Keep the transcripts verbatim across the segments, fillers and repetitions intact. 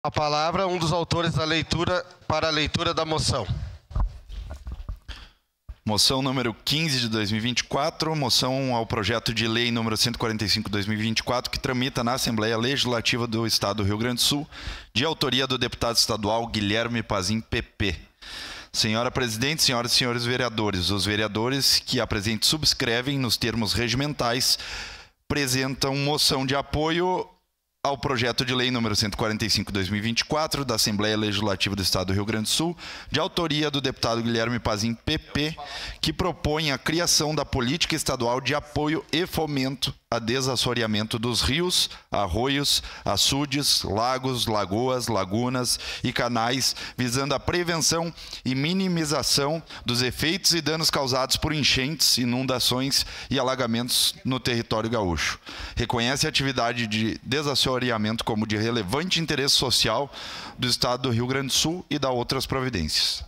A palavra, um dos autores da leitura, para a leitura da moção. Moção número quinze de dois mil e vinte e quatro, moção ao projeto de lei número cento e quarenta e cinco de dois mil e vinte e quatro, que tramita na Assembleia Legislativa do Estado do Rio Grande do Sul, de autoria do deputado estadual Guilherme Pazin, P P. Senhora Presidente, senhoras e senhores vereadores, os vereadores que a presente subscrevem nos termos regimentais apresentam moção de apoio ao projeto de lei número cento e quarenta e cinco de dois mil e vinte e quatro da Assembleia Legislativa do Estado do Rio Grande do Sul, de autoria do deputado Guilherme Pazin, P P, que propõe a criação da política estadual de apoio e fomento a desassoreamento dos rios, arroios, açudes, lagos, lagoas, lagunas e canais, visando a prevenção e minimização dos efeitos e danos causados por enchentes, inundações e alagamentos no território gaúcho. Reconhece a atividade de desassoreamento como de relevante interesse social do Estado do Rio Grande do Sul e dá outras providências.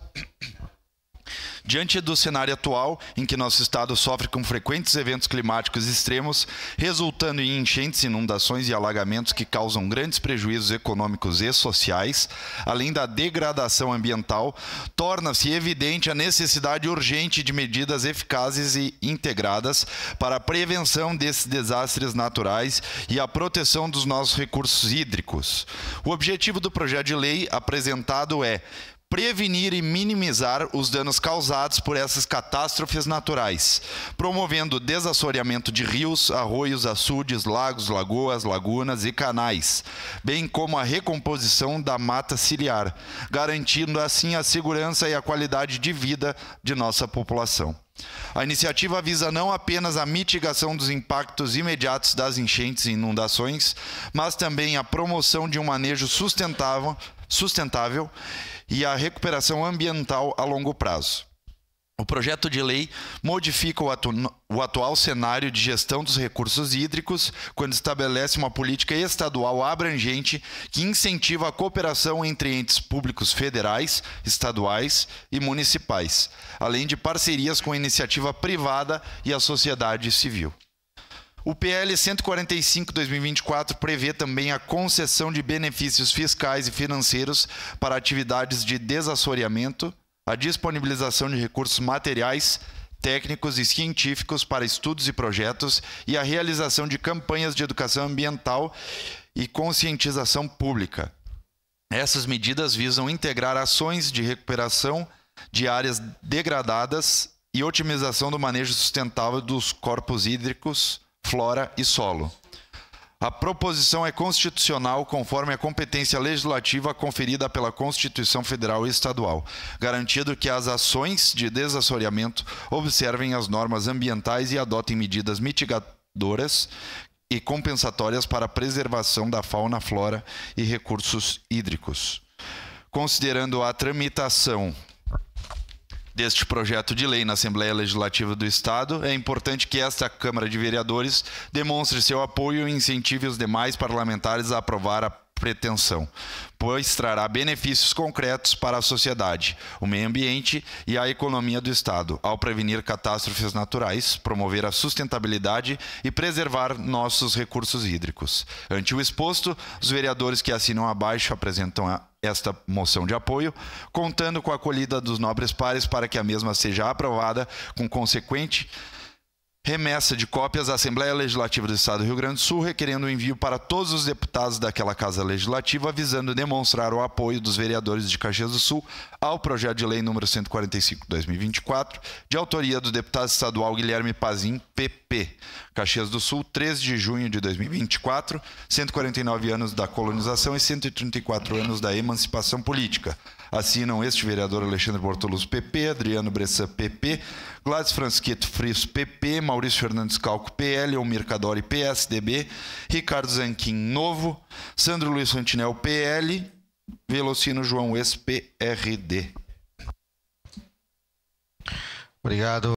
Diante do cenário atual, em que nosso estado sofre com frequentes eventos climáticos extremos, resultando em enchentes, inundações e alagamentos que causam grandes prejuízos econômicos e sociais, além da degradação ambiental, torna-se evidente a necessidade urgente de medidas eficazes e integradas para a prevenção desses desastres naturais e a proteção dos nossos recursos hídricos. O objetivo do projeto de lei apresentado é prevenir e minimizar os danos causados por essas catástrofes naturais, promovendo o desassoreamento de rios, arroios, açudes, lagos, lagoas, lagunas e canais, bem como a recomposição da mata ciliar, garantindo assim a segurança e a qualidade de vida de nossa população. A iniciativa visa não apenas a mitigação dos impactos imediatos das enchentes e inundações, mas também a promoção de um manejo sustentável, sustentável e a recuperação ambiental a longo prazo. O projeto de lei modifica o, atu o atual cenário de gestão dos recursos hídricos quando estabelece uma política estadual abrangente que incentiva a cooperação entre entes públicos federais, estaduais e municipais, além de parcerias com a iniciativa privada e a sociedade civil. O P L cento e quarenta e cinco de dois mil e vinte e quatro prevê também a concessão de benefícios fiscais e financeiros para atividades de desassoreamento, a disponibilização de recursos materiais, técnicos e científicos para estudos e projetos e a realização de campanhas de educação ambiental e conscientização pública. Essas medidas visam integrar ações de recuperação de áreas degradadas e otimização do manejo sustentável dos corpos hídricos, flora e solo. A proposição é constitucional conforme a competência legislativa conferida pela Constituição Federal e Estadual, garantindo que as ações de desassoreamento observem as normas ambientais e adotem medidas mitigadoras e compensatórias para a preservação da fauna, flora e recursos hídricos. Considerando a tramitação deste projeto de lei na Assembleia Legislativa do Estado, é importante que esta Câmara de Vereadores demonstre seu apoio e incentive os demais parlamentares a aprovar a pretensão, pois trará benefícios concretos para a sociedade, o meio ambiente e a economia do Estado, ao prevenir catástrofes naturais, promover a sustentabilidade e preservar nossos recursos hídricos. Ante o exposto, os vereadores que assinam abaixo apresentam a esta moção de apoio, contando com a acolhida dos nobres pares para que a mesma seja aprovada com consequente remessa de cópias à Assembleia Legislativa do Estado do Rio Grande do Sul, requerendo o envio para todos os deputados daquela Casa Legislativa, visando demonstrar o apoio dos vereadores de Caxias do Sul ao projeto de lei número cento e quarenta e cinco de dois mil e vinte e quatro, de autoria do deputado estadual Guilherme Pazin, P P. Caxias do Sul, três de junho de dois mil e vinte e quatro, cento e quarenta e nove anos da colonização e cento e trinta e quatro anos da emancipação política. Assinam este vereador Alexandre Bortoluz, P P, Adriano Bressan, P P, Gladys Francisqueto Frios, P P, Maurício Fernandes Calco, P L, Almir Cadori, P S D B, Ricardo Zanquim, Novo, Sandro Luiz Fantinel, P L, Velocino João Ex, P R D. Obrigado.